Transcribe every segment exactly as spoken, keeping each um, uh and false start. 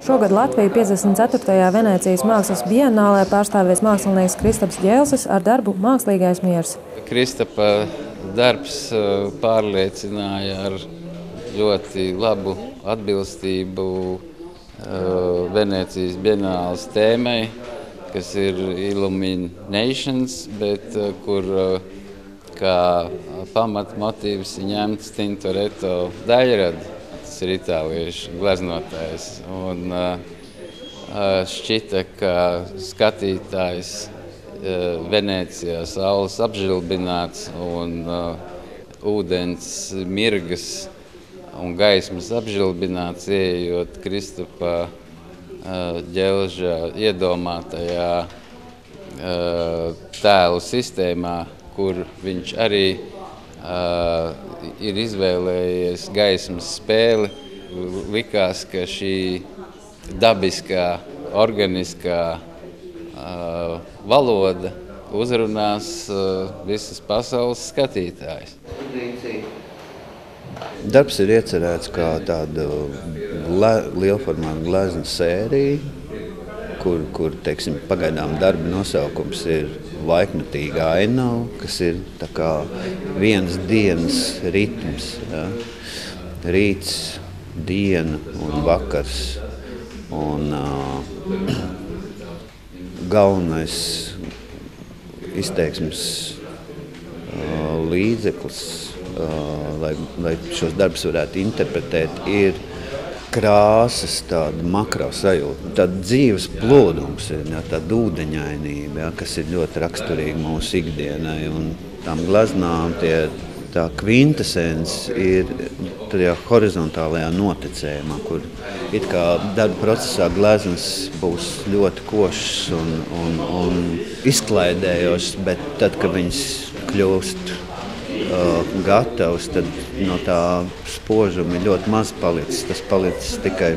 Šogad Latviju piecdesmit ceturtajā Venēcijas mākslas bienālē pārstāvēs mākslinieks Kristaps Ģelzis ar darbu Mākslīgais miers. Kristapa darbs pārliecināja ar ļoti labu atbilstību Venēcijas bienāles tēmai, kas ir Illuminations, bet kur kā pamatmotīvs ir ņemts Tintoretto daļrada. Tas ir itāliešu gleznotājs. Un šķita, ka skatītājs Venēcijā saules apžilbināts un ūdens mirgas un gaismas apžilbināts, ieejot Kristapa Ģelža iedomātajā tēlu sistēmā, kur viņš arī uh, ir izvēlējies gaismas spēli. Likās, ka šī dabiskā, organiskā uh, valoda uzrunās uh, visas pasaules skatītājus. Darbs ir iecerēts kā tāda lielformāta glezna sērija, kur, kur teiksim, pagaidām darba nosaukums ir Laikmetīga ainava, kas ir tā kā vienas dienas ritms. Ja? Rīts, diena un vakars. Un uh, galvenais izteiksmes uh, līdzeklis, uh, lai, lai šos darbus varētu interpretēt, ir krāsas, tāda makro sajūta, tāda dzīves plūdums, ja, tāda ūdeņainība, ja, kas ir ļoti raksturīga mūsu ikdienai. Un tām gleznām tie, tā kvintesence ir tajā horizontālajā noticējumā, kur it kā darba procesā gleznas būs ļoti košas un, un, un izklaidējošas, bet tad, kad viņas kļūst Uh, gatavs, tad no tā spožuma ir ļoti maz palicis. Tas palicis tikai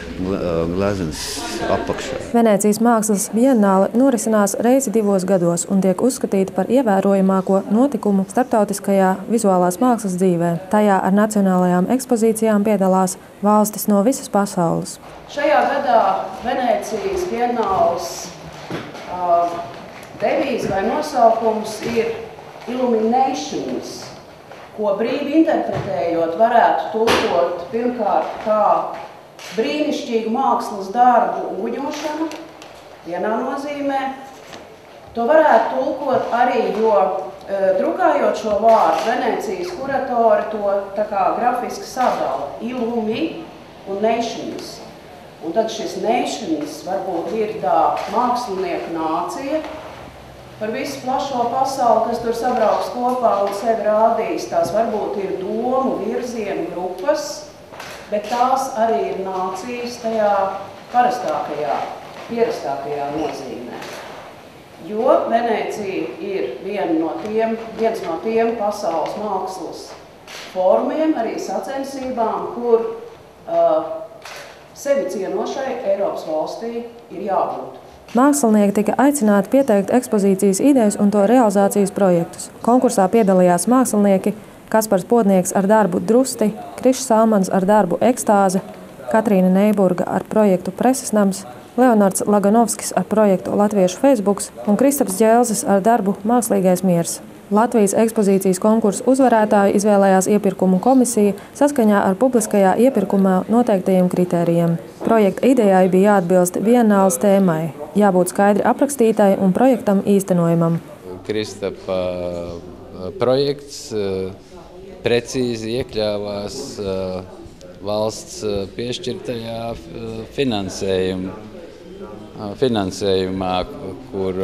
gleznas apakšā. Venēcijas mākslas bienāle norisinās reizi divos gados un tiek uzskatīta par ievērojamāko notikumu starptautiskajā vizuālās mākslas dzīvē. Tajā ar nacionālajām ekspozīcijām piedalās valstis no visas pasaules. Šajā gadā Venēcijas bienāles uh, devīze vai nosaukums ir Illuminations, ko brīvi interpretējot varētu tulkot pirmkārt kā brīnišķīgu mākslas darbu uguņošanu, vienā nozīmē. To varētu tulkot arī, jo e, drukājot šo vārdu, Venēcijas kuratori to tā kā grafiski sadala Illumi un Nations. Un tad šis Nations varbūt ir tā mākslinieka nācija, par visu plašo pasauli, kas tur sabrauks kopā un sevi rādīs. Tās varbūt ir domu virzienu grupas, bet tās arī ir nācijas tajā parastākajā, pierastākajā nozīmē. Jo Venēcija ir viena no tiem, viens no tiem pasaules mākslas formiem, arī sacensībām, kur uh, sevi cienošai Eiropas valstī ir jābūt. Mākslinieki tika aicināti pieteikt ekspozīcijas idejas un to realizācijas projektus. Konkursā piedalījās mākslinieki Kaspars Podnieks ar darbu Drusti, Krišs Salmans ar darbu Ekstāze, Katrīna Neiburga ar projektu Preses nams, Leonards Laganovskis ar projektu Latviešu Facebooks un Kristaps Ģelzis ar darbu Mākslīgais miers. Latvijas ekspozīcijas konkursu uzvarētāju izvēlējās iepirkumu komisija saskaņā ar publiskajā iepirkumā noteiktajiem kritērijiem. Projekta idejai bija jāatbilst bienāles tēmai, jābūt skaidri aprakstītai un projektam īstenojamam. Kristapa projekts precīzi iekļāvās valsts piešķirtajā finansējumā, finansējumā kur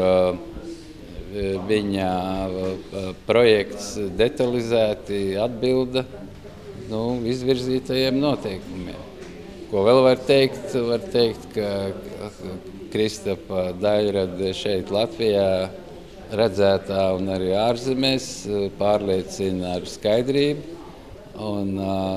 viņa projekts detalizēti atbilda nu, izvirzītajiem noteikumiem. Ko vēl var teikt? Var teikt, ka Kristapa daļrada šeit Latvijā redzētā un arī ārzemēs pārliecina ar skaidrību un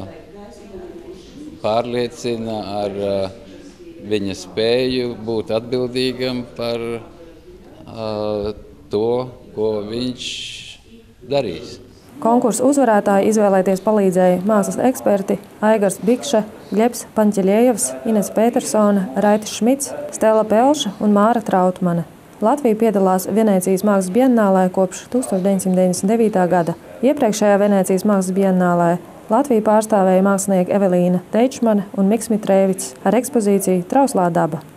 pārliecina ar viņa spēju būt atbildīgam par to, ko viņš darīs. Konkursu uzvarētāji izvēlēties palīdzēja mākslas eksperti Aigars Bikša, Gļebs Paņķeļiejevs, Ines Petersone, Raitis Šmits, Stela Pelša un Māra Trautmane. Latvija piedalās Venēcijas mākslas biennālē kopš tūkstoš deviņsimt deviņdesmit devītā gada. Iepriekšējā Venēcijas mākslas biennālē Latviju pārstāvēja mākslinieki Evelīna Teičmane un Miks Mitrēvics ar ekspozīciju Trauslā daba.